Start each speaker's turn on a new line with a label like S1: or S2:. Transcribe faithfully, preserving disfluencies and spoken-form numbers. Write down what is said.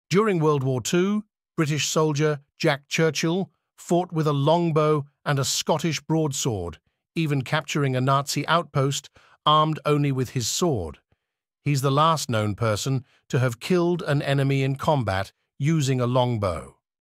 S1: During World War Two, British soldier Jack Churchill fought with a longbow and a Scottish broadsword, even capturing a Nazi outpost armed only with his sword. He's the last known person to have killed an enemy in combat using a longbow.